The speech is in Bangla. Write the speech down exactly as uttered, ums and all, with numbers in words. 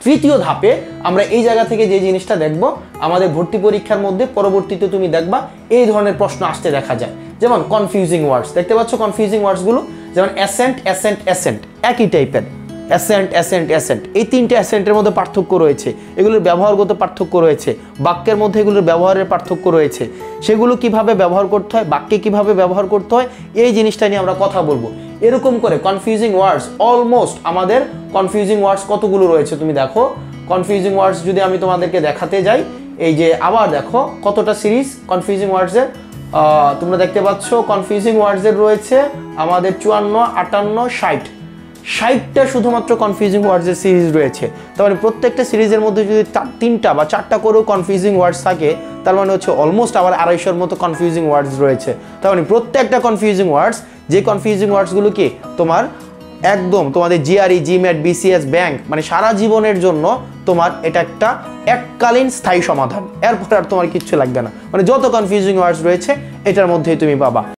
তৃতীয় ধাপে আমরা এই জায়গা থেকে যে জিনিসটা দেখব, আমাদের ভর্তি পরীক্ষার মধ্যে পরবর্তীতে তুমি দেখবা এই ধরনের প্রশ্ন আসতে দেখা যায়। যেমন কনফিউজিং ওয়ার্ডস, দেখতে পাচ্ছ কনফিউজিং ওয়ার্ডসগুলো, যেমন অ্যাসেন্ট অ্যাসেন্ট অ্যাসেন্ট, একই টাইপের অ্যাসেন্ট অ্যাসেন্ট অ্যাসেন্ট, এই তিনটে অ্যাসেন্টের মধ্যে পার্থক্য রয়েছে, এগুলোর ব্যবহারগত পার্থক্য রয়েছে, বাক্যের মধ্যে এগুলোর ব্যবহারের পার্থক্য রয়েছে, সেগুলো কিভাবে ব্যবহার করতে হয়, বাক্যে কিভাবে ব্যবহার করতে হয়, এই জিনিসটা নিয়ে আমরা কথা বলবো। এরকম করে কনফিউজিং ওয়ার্ডস অলমোস্ট আমাদের কনফিউজিং ওয়ার্ডস কতগুলো রয়েছে তুমি দেখো। কনফিউজিং ওয়ার্ডস যদি আমি তোমাদেরকে দেখাতে যাই, এই যে আবার দেখো কতটা সিরিজ কনফিউজিং ওয়ার্ডসের, তোমরা দেখতে পাচ্ছ কনফিউজিং ওয়ার্ডসের রয়েছে আমাদের চুয়ান্ন, আটান্ন, ষাট, ষাটটা শুধুমাত্র কনফিউজিং ওয়ার্ডসের সিরিজ রয়েছে। তার মানে প্রত্যেকটা সিরিজের মধ্যে যদি তিনটা বা চারটা করেও কনফিউজিং ওয়ার্ডস থাকে, তার মানে হচ্ছে অলমোস্ট আবার আড়াইশোর মতো কনফিউজিং ওয়ার্ডস রয়েছে। তার মানে প্রত্যেকটা কনফিউজিং ওয়ার্ডস, যে কনফিউজিং ওয়ার্ডসগুলো কি তোমার একদম তোমাদের জিআরই, জিম্যাট, বিসিএস, ব্যাংক, মানে সারা জীবনের জন্য তোমার এটা একটা এককালীন স্থায়ী সমাধান, এরপর আর তোমার কিচ্ছু লাগবে না। মানে যত কনফিউজিং ওয়ার্ডস রয়েছে এটার মধ্যেই তুমি পাবা।